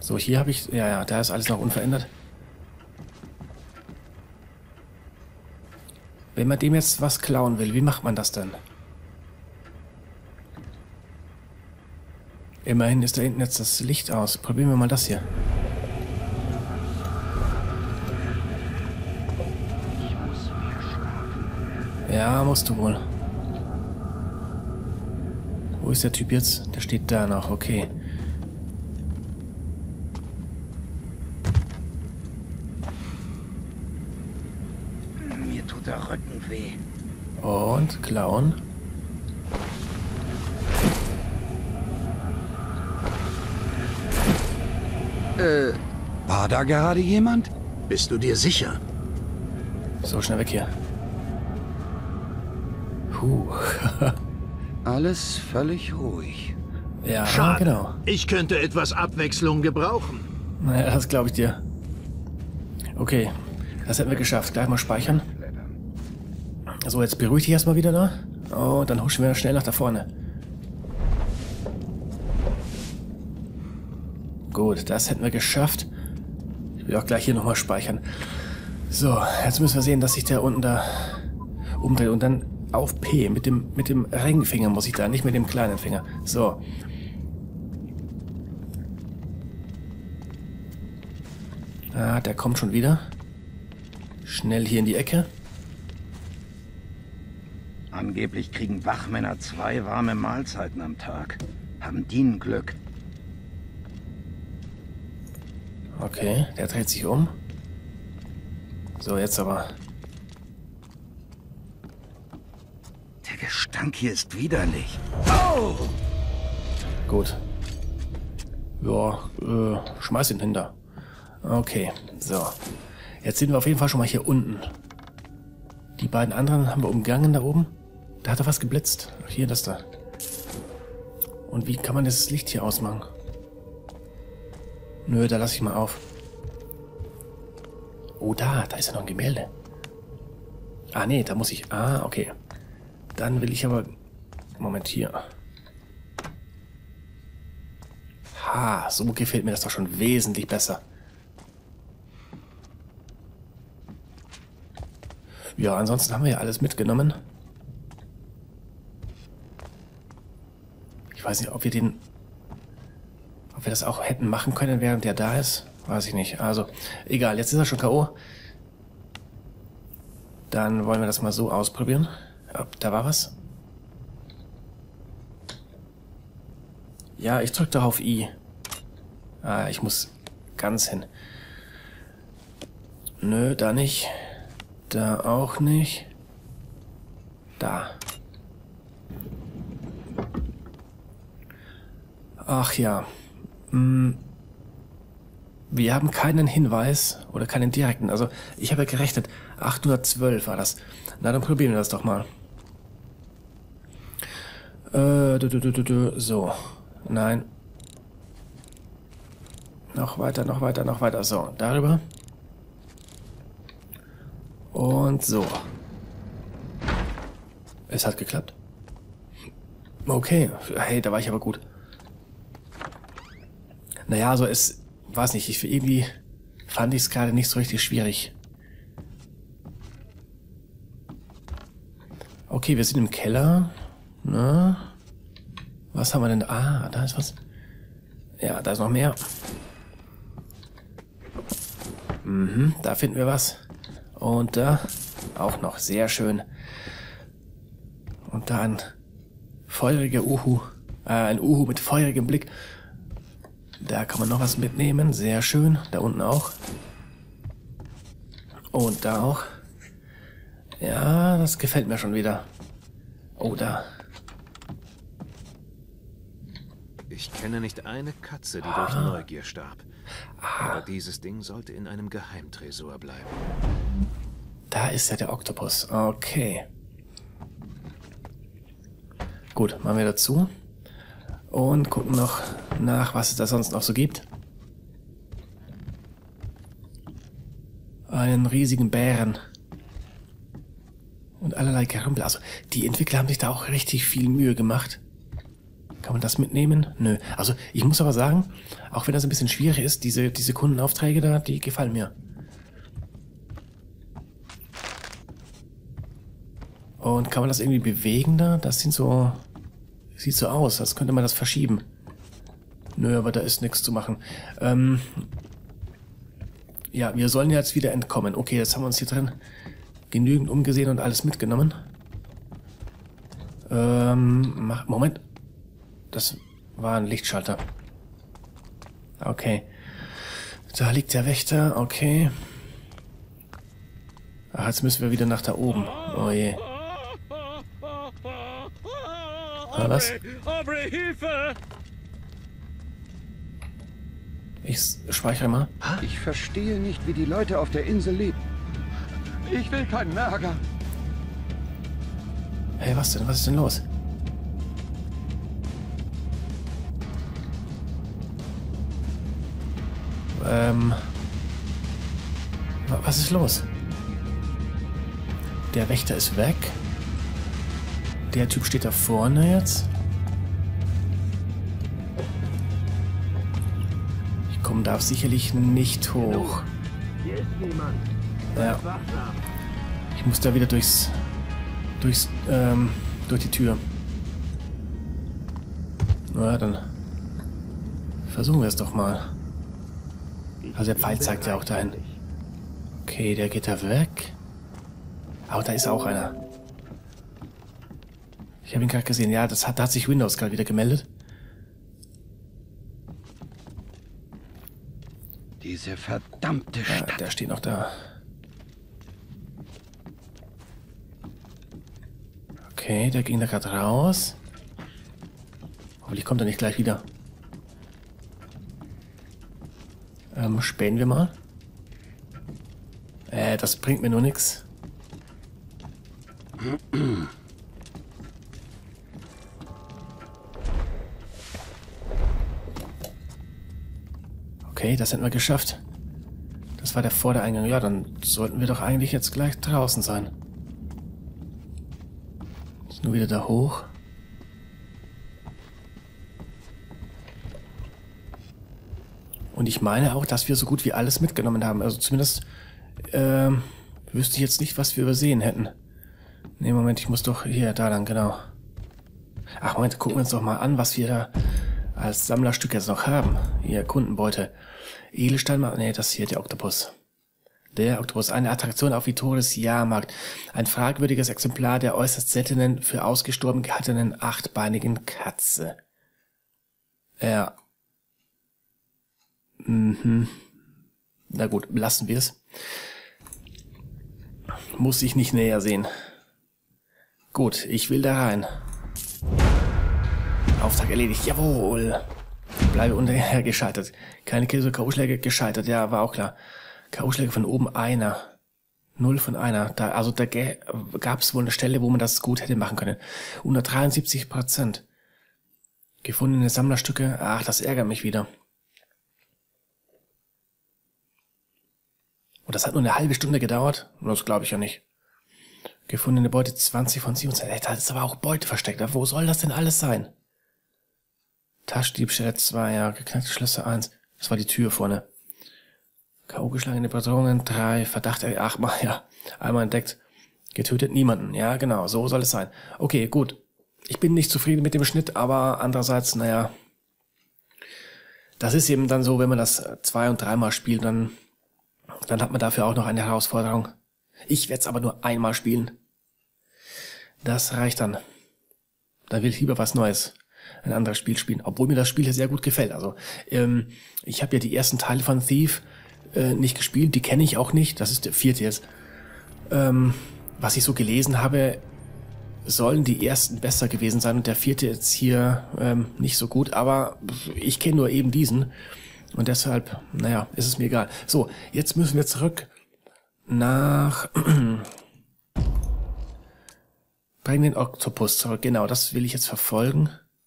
So, hier habe ich... Ja, ja, da ist alles noch unverändert. Wenn man dem jetzt was klauen will, wie macht man das denn? Immerhin ist da hinten jetzt das Licht aus. Probieren wir mal das hier. Ja, musst du wohl. Wo ist der Typ jetzt? Der steht da noch, okay. Mir tut der Rücken weh. Und klauen. War da gerade jemand? Bist du dir sicher? So, schnell weg hier. Puh. Alles völlig ruhig. Ja, Schade. genau. Ich könnte etwas Abwechslung gebrauchen. Naja, das glaube ich dir. Okay, das hätten wir geschafft. Gleich mal speichern. So, jetzt beruhig dich erstmal wieder da. Oh, dann huschen wir schnell nach da vorne. Gut, das hätten wir geschafft. Ich will auch gleich hier nochmal speichern. So, jetzt müssen wir sehen, dass sich der unten da umdreht. Und dann auf P. Mit dem Ringfinger muss ich da, nicht mit dem kleinen Finger. So. Ah, der kommt schon wieder. Schnell hier in die Ecke. Angeblich kriegen Wachmänner 2 warme Mahlzeiten am Tag. Haben die ein Glück. Okay, der dreht sich um. So, jetzt aber. Der Gestank hier ist widerlich. Oh! Gut. Ja, schmeiß ihn hinter. Okay, so. Jetzt sind wir auf jeden Fall schon mal hier unten. Die beiden anderen haben wir umgangen da oben. Da hat er was geblitzt. Hier, das da. Und wie kann man das Licht hier ausmachen? Nö, da lasse ich mal auf. Oh, da ist ja noch ein Gemälde. Ah, nee, da muss ich... Ah, okay. Dann will ich aber... Moment, hier. Ha, so gefällt mir das doch schon wesentlich besser. Ja, ansonsten haben wir ja alles mitgenommen. Ich weiß nicht, ob wir das auch hätten machen können, während der da ist. Weiß ich nicht. Also, egal, jetzt ist er schon K.O. Dann wollen wir das mal so ausprobieren. Da war was. Ja, ich drücke doch auf I. Ah, ich muss ganz hin. Nö, da nicht. Da auch nicht. Da. Ach ja. Wir haben keinen Hinweis oder keinen direkten. Also, ich habe ja gerechnet. 812 war das. Na, dann probieren wir das doch mal. So. Nein. Noch weiter, noch weiter, noch weiter. So, darüber. Und so. Es hat geklappt. Okay. Hey, da war ich aber gut. Naja, also es... Weiß nicht, irgendwie fand ich es gerade nicht so richtig schwierig. Okay, wir sind im Keller. Na? Was haben wir denn? Ah, da ist was. Ja, da ist noch mehr. Da finden wir was. Und da auch noch. Sehr schön. Und da ein feuriger Uhu. Ein Uhu mit feurigem Blick. Da kann man noch was mitnehmen. Sehr schön. Da unten auch. Und da auch. Ja, das gefällt mir schon wieder. Oh, da. Ich kenne nicht eine Katze, die durch Neugier starb. Aber dieses Ding sollte in einem Geheimtresor bleiben. Da ist ja der Oktopus. Okay. Gut, machen wir dazu. Und gucken noch nach, was es da sonst noch so gibt. Einen riesigen Bären. Und allerlei Gerümpel. Also, die Entwickler haben sich da auch richtig viel Mühe gemacht. Kann man das mitnehmen? Nö. Also ich muss aber sagen, auch wenn das ein bisschen schwierig ist, diese Kundenaufträge da, die gefallen mir. Und kann man das irgendwie bewegen da? Das sind so... Sieht so aus, als könnte man das verschieben. Nö, aber da ist nichts zu machen. Ja, wir sollen jetzt wieder entkommen. Okay, jetzt haben wir uns hier drin genügend umgesehen und alles mitgenommen. Moment. Das war ein Lichtschalter. Okay. Da liegt der Wächter, okay. Ach, jetzt müssen wir wieder nach da oben. Oh je. Ah, was? Hilfe! Ich speichere mal. Ich verstehe nicht, wie die Leute auf der Insel leben. Ich will keinen Ärger. Hey, was denn? Was ist denn los? Was ist los? Der Wächter ist weg. Der Typ steht da vorne jetzt. Ich komme da sicherlich nicht hoch. Hier ist niemand. Ja. Ich muss da wieder durch die Tür. Na, dann versuchen wir es doch mal. Also der Pfeil zeigt ja auch dahin. Okay, der geht da weg. Aber da ist auch einer. Ich habe ihn gerade gesehen. Ja, da hat sich Windows gerade wieder gemeldet. Diese verdammte Stadt. Ja, der steht noch da. Okay, der ging da gerade raus. Hoffentlich kommt er nicht gleich wieder. Spähen wir mal. Das bringt mir nur nichts. Okay, das hätten wir geschafft. Das war der Vordereingang. Ja, dann sollten wir doch eigentlich jetzt gleich draußen sein. Ist nur wieder da hoch. Und ich meine auch, dass wir so gut wie alles mitgenommen haben. Also zumindest wüsste ich jetzt nicht, was wir übersehen hätten. Nee, Moment, ich muss doch hier, da lang, genau. Ach, Moment, gucken wir uns doch mal an, was wir da als Sammlerstück jetzt noch haben. Hier, Kundenbeute. Edelstein, nee, das hier, der Oktopus. Der Oktopus, eine Attraktion auf Vittoris Jahrmarkt. Ein fragwürdiges Exemplar der äußerst seltenen, für ausgestorben gehaltenen achtbeinigen Katze. Ja. Mhm. Na gut, lassen wir es. Muss ich nicht näher sehen. Gut, ich will da rein. Auftrag erledigt, jawohl. Bleibe unterher gescheitert. Keine K.O.-Schläge gescheitert, ja, war auch klar. K.O.-Schläge von oben einer. 0 von einer. Da gab es wohl eine Stelle, wo man das gut hätte machen können. 173%. Gefundene Sammlerstücke. Ach, das ärgert mich wieder. Und das hat nur eine halbe Stunde gedauert? Das glaube ich ja nicht. Gefundene Beute 20 von 27. Da ist aber auch Beute versteckt. Wo soll das denn alles sein? Taschendiebstähle 2, ja. Geknackte Schlösser 1. Das war die Tür vorne. K.O. geschlagene Patronen 3. Verdacht, 8 mal, ja. Einmal entdeckt. Getötet niemanden. Ja, genau. So soll es sein. Okay, gut. Ich bin nicht zufrieden mit dem Schnitt, aber andererseits, naja. Das ist eben dann so, wenn man das 2- und 3-mal spielt, dann hat man dafür auch noch eine Herausforderung. Ich werde es aber nur einmal spielen. Das reicht dann. Dann will ich lieber was Neues, ein anderes Spiel spielen. Obwohl mir das Spiel hier sehr gut gefällt. Also ich habe ja die ersten Teile von Thief nicht gespielt. Die kenne ich auch nicht. Das ist der 4. jetzt. Was ich so gelesen habe, sollen die ersten besser gewesen sein. Und der 4. jetzt hier nicht so gut. Aber ich kenne nur eben diesen. Und deshalb, naja, ist es mir egal. So, jetzt müssen wir zurück nach... Bring den Oktopus zurück. Genau, das will ich jetzt verfolgen.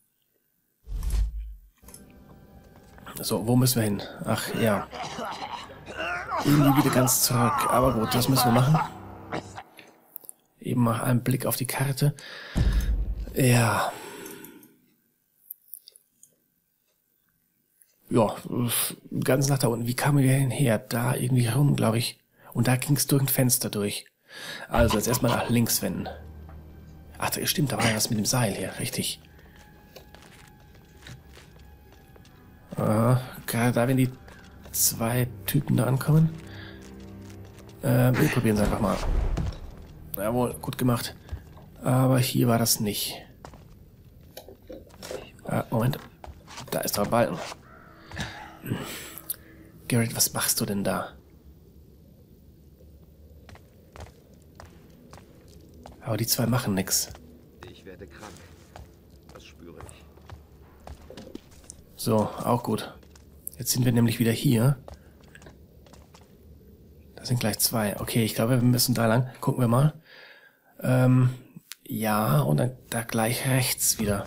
So, wo müssen wir hin? Ach, ja. Irgendwie wieder ganz zurück. Aber gut, das müssen wir machen. Eben mal einen Blick auf die Karte. Ja. ja, ganz nach da unten. Wie kamen wir denn her? Da irgendwie rum, glaube ich. Und da ging es durch ein Fenster durch. Also jetzt erstmal nach links wenden. Ach, stimmt, da war ja was mit dem Seil hier, richtig. Gerade da, wenn die zwei Typen da ankommen. Wir probieren es einfach mal. Jawohl, gut gemacht. Aber hier war das nicht. Moment. Da ist doch ein Balken. Garrett, was machst du denn da? Aber die zwei machen nichts. Ich werde krank. Das spüre ich. So, auch gut. Jetzt sind wir nämlich wieder hier. Da sind gleich zwei. Okay, ich glaube, wir müssen da lang. Gucken wir mal. Ja, und dann da gleich rechts wieder.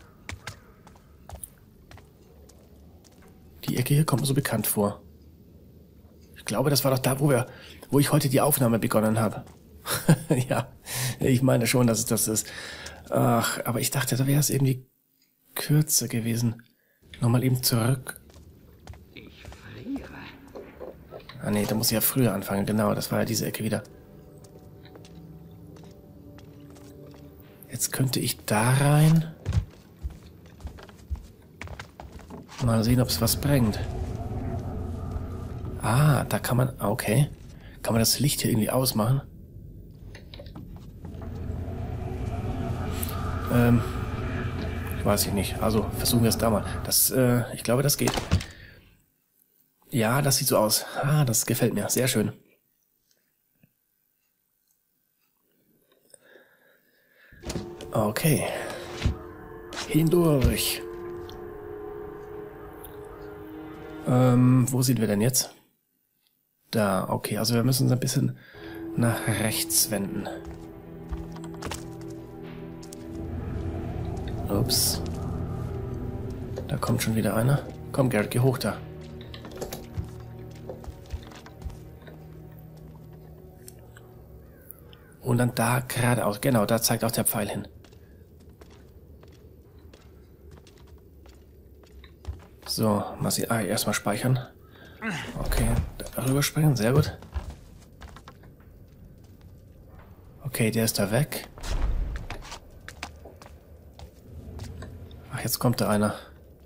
Die Ecke hier kommt mir so bekannt vor. Ich glaube, das war doch da, wo ich heute die Aufnahme begonnen habe. Ja, ich meine schon, dass es das ist. Ach, aber ich dachte, da wäre es irgendwie kürzer gewesen. Nochmal eben zurück. Ich friere. Ah nee, da muss ich ja früher anfangen. Genau, das war ja diese Ecke wieder. Jetzt könnte ich da rein. Mal sehen, ob es was bringt. Ah, da kann man... Okay. Kann man das Licht hier irgendwie ausmachen? Weiß ich nicht. Also, versuchen wir es da mal. Ich glaube, das geht. Ja, das sieht so aus. Ah, das gefällt mir. Sehr schön. Okay. Hindurch. Wo sind wir denn jetzt? Da, okay. Also wir müssen uns ein bisschen nach rechts wenden. Ups. Da kommt schon wieder einer. Komm, Garrett, geh hoch da. Und dann da geradeaus. Genau, da zeigt auch der Pfeil hin. So, mal sehen. Erstmal speichern. Okay, darüber springen, sehr gut. Okay, der ist da weg. Ach, jetzt kommt da einer.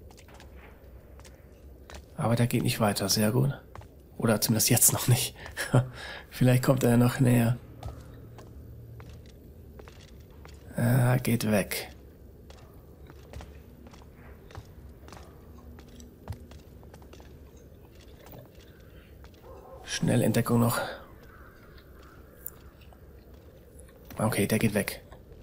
Aber der geht nicht weiter, sehr gut. Oder zumindest jetzt noch nicht. Vielleicht kommt er noch näher. Geht weg. Schnellentdeckung noch. Okay, der geht weg.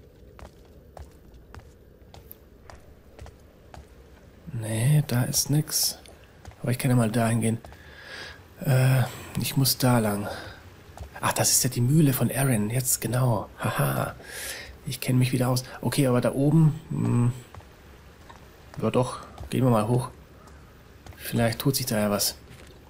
Nee, da ist nix. Aber ich kann ja mal dahin gehen. Ich muss da lang. Ach, das ist ja die Mühle von Aaron. Jetzt genau. Haha. Ich kenne mich wieder aus. Okay, aber da oben... ja doch, gehen wir mal hoch. Vielleicht tut sich da ja was.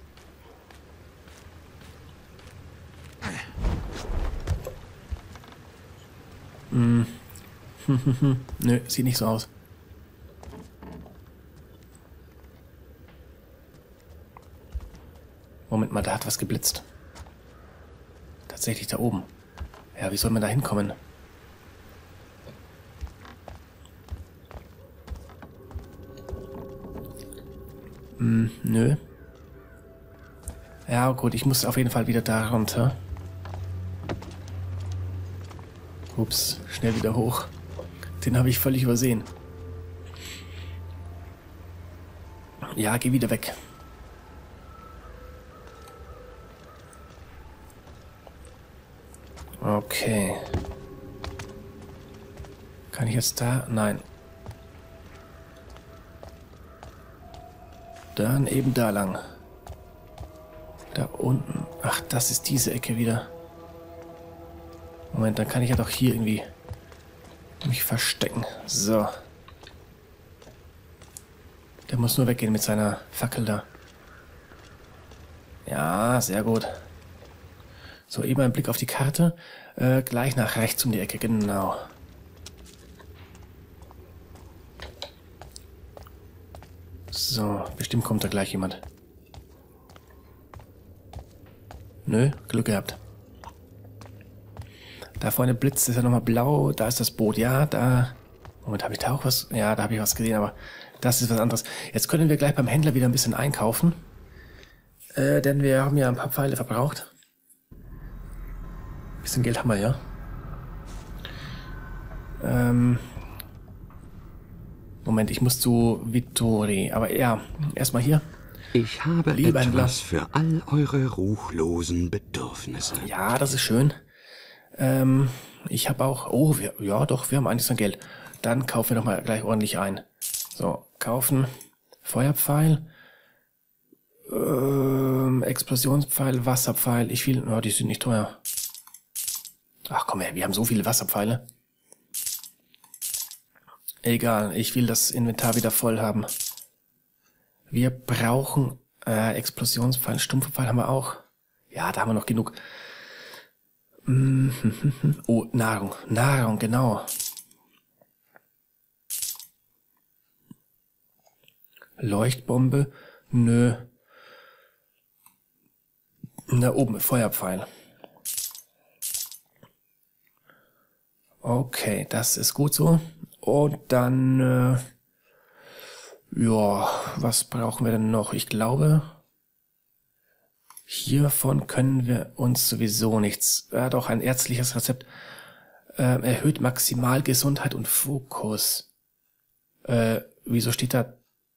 Nö, sieht nicht so aus. Moment mal, da hat was geblitzt. Tatsächlich da oben. Ja, wie soll man da hinkommen? Nö. Ja, gut, ich muss auf jeden Fall wieder da runter. Ups, schnell wieder hoch. Den habe ich völlig übersehen. Ja, geh wieder weg. Okay. Kann ich jetzt da? Nein. Dann eben da lang. Da unten. Ach, das ist diese Ecke wieder. Moment, dann kann ich ja doch hier irgendwie mich verstecken. So. Der muss nur weggehen mit seiner Fackel da. Ja, sehr gut. So, eben ein Blick auf die Karte. Gleich nach rechts um die Ecke, genau. So, bestimmt kommt da gleich jemand. Nö, Glück gehabt. Da vorne blitzt es ja nochmal blau. Da ist das Boot. Ja, da... Moment, habe ich da auch was? Ja, da habe ich was gesehen, aber das ist was anderes. Jetzt können wir gleich beim Händler wieder ein bisschen einkaufen. Denn wir haben ja ein paar Pfeile verbraucht. Ein bisschen Geld haben wir, ja. Moment, ich muss zu Vittori. Aber ja, erstmal hier. Ich habe Lieber Händler. etwas für all eure ruchlosen Bedürfnisse. Ja, das ist schön. Ich habe auch... Oh, ja doch, wir haben einiges an Geld. Dann kaufen wir doch mal gleich ordentlich ein. So, kaufen. Feuerpfeil. Explosionspfeil, Wasserpfeil. Ich will... Oh, die sind nicht teuer. Ach komm her, wir haben so viele Wasserpfeile. Egal, ich will das Inventar wieder voll haben. Wir brauchen Explosionspfeil, stumpfe Pfeil haben wir auch. Ja, da haben wir noch genug. Oh, Nahrung. Nahrung, genau. Leuchtbombe? Nö. Da oben, Feuerpfeil. Okay, das ist gut so. Und dann, ja, was brauchen wir denn noch? Ich glaube, hiervon können wir uns sowieso nichts... Ja, doch, ein ärztliches Rezept. Erhöht Maximalgesundheit und Fokus. Wieso steht da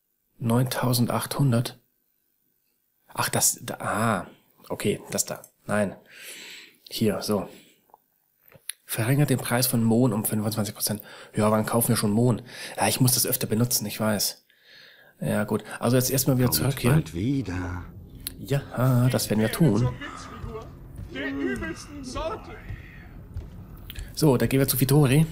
9800? Ach, das da. Ah, okay, das da. Nein. Hier, so. Verringert den Preis von Mohn um 25%. Ja, wann kaufen wir schon Mohn? Ja, ich muss das öfter benutzen, ich weiß. Ja, gut. Also jetzt erstmal wieder zurück hier. Bald wieder. Ja, das werden wir tun. Der übelsten Sorte. So, da gehen wir zu Vittori.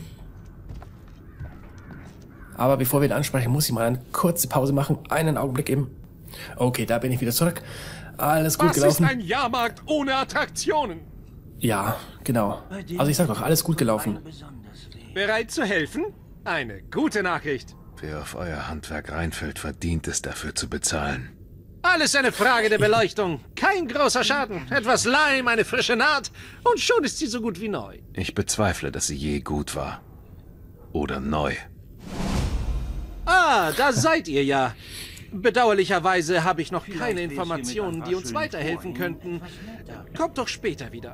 Aber bevor wir ihn ansprechen, muss ich mal eine kurze Pause machen. Einen Augenblick eben. Okay, da bin ich wieder zurück. Alles gut gelaufen. Was ist ein Jahrmarkt ohne Attraktionen? Ja, genau. Also ich sag doch, alles gut gelaufen. Bereit zu helfen? Eine gute Nachricht. Wer auf euer Handwerk reinfällt, verdient es, dafür zu bezahlen. Alles eine Frage der Beleuchtung. Kein großer Schaden. Etwas Leim, eine frische Naht und schon ist sie so gut wie neu. Ich bezweifle, dass sie je gut war. Oder neu. Ah, da seid ihr ja. Bedauerlicherweise habe ich noch keine Informationen, die uns weiterhelfen könnten. Kommt doch später wieder.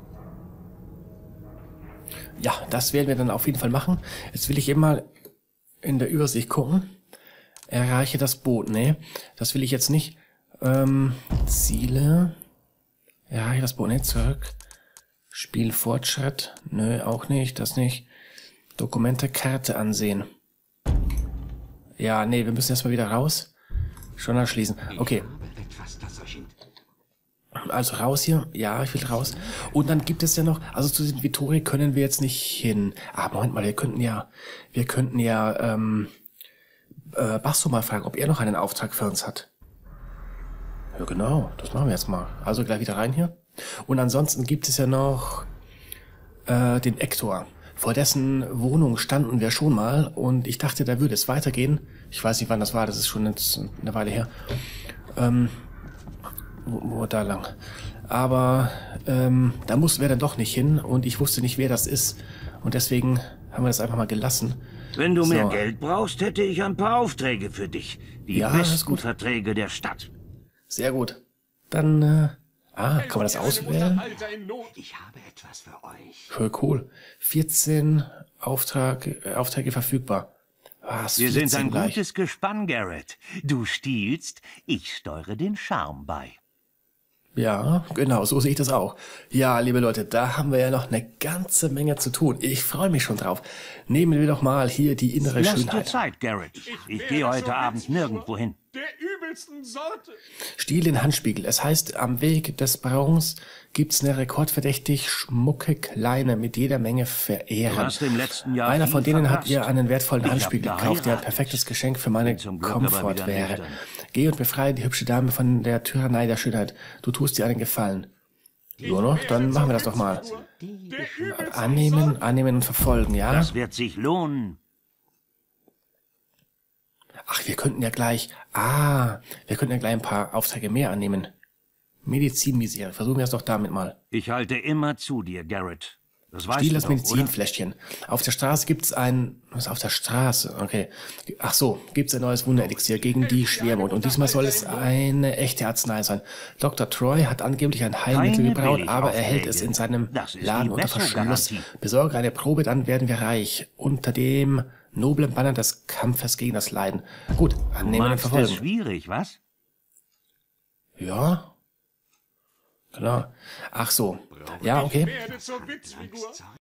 Ja, das werden wir dann auf jeden Fall machen. Jetzt will ich eben mal in der Übersicht gucken. Erreiche das Boot. Nee, das will ich jetzt nicht. Ziele. Erreiche das Boot. Nee, zurück. Spielfortschritt. Nö, auch nicht. Das nicht. Dokumente, Karte ansehen. Ja, nee, wir müssen erstmal wieder raus. Schon erschließen. Okay. Also raus hier. Ja, ich will raus. Und dann gibt es ja noch, also zu diesem Vittori können wir jetzt nicht hin. Ah, Moment mal, wir könnten ja Basso mal fragen, ob er noch einen Auftrag für uns hat. Ja, genau. Das machen wir jetzt mal. Also gleich wieder rein hier. Und ansonsten gibt es ja noch den Hector. Vor dessen Wohnung standen wir schon mal und ich dachte, da würde es weitergehen. Ich weiß nicht, wann das war, das ist schon jetzt eine Weile her. Wo da lang. Aber da mussten wir dann doch nicht hin und ich wusste nicht, wer das ist. Und deswegen haben wir das einfach mal gelassen. Wenn du mehr Geld brauchst, hätte ich ein paar Aufträge für dich. Die besten Verträge der Stadt. Sehr gut. Dann, kann man das auswählen? Ich habe etwas für euch. Voll cool. 14 Aufträge verfügbar. Was? Wir sind ein gleich? gutes Gespann, Garrett. Du stiehlst, ich steuere den Charme bei. Ja, genau, so sehe ich das auch. Ja, liebe Leute, da haben wir ja noch eine ganze Menge zu tun. Ich freue mich schon drauf. Nehmen wir doch mal hier die innere Lass dir Schönheit. Zeit, Garrett. Ich gehe heute Abend nirgendwo hin. Der übelsten Sorte. Stiel den Handspiegel. Es heißt, am Weg des Braun's gibt's eine rekordverdächtig schmucke Kleine mit jeder Menge Verehrern. Du hast im letzten Jahr Einer von viel denen hat verpasst. ihr einen wertvollen Ich hab Handspiegel gekauft, der ein geheiratet. perfektes Geschenk für meine Bin zum Glück aber Komfort wieder wäre. nüchtern. Geh und befreie die hübsche Dame von der Tyrannei der Schönheit. Du tust dir einen Gefallen. So, ne? Dann machen wir das doch mal. Annehmen und verfolgen, ja? Das wird sich lohnen. Ach, wir könnten ja gleich... wir könnten ja gleich ein paar Aufträge mehr annehmen. Medizinmisere. Versuchen wir es doch damit mal. Ich halte immer zu dir, Garrett. Das weißt Stiel du das doch, Medizinfläschchen. Auf der Straße gibt's ein... Was auf der Straße? Okay. Ach so, gibt's ein neues Wunderelixier gegen die Schwermut. Und diesmal soll es eine echte Arznei sein. Dr. Troy hat angeblich ein Heilmittel gebraut, aber er hält es in seinem Laden unter Verschluss. Besorge eine Probe, dann werden wir reich. Unter dem noblen Banner des Kampfes gegen das Leiden. Gut, annehmen und verfolgen. Das ist schwierig, was? Ja. Genau. Ach so. Ja, okay.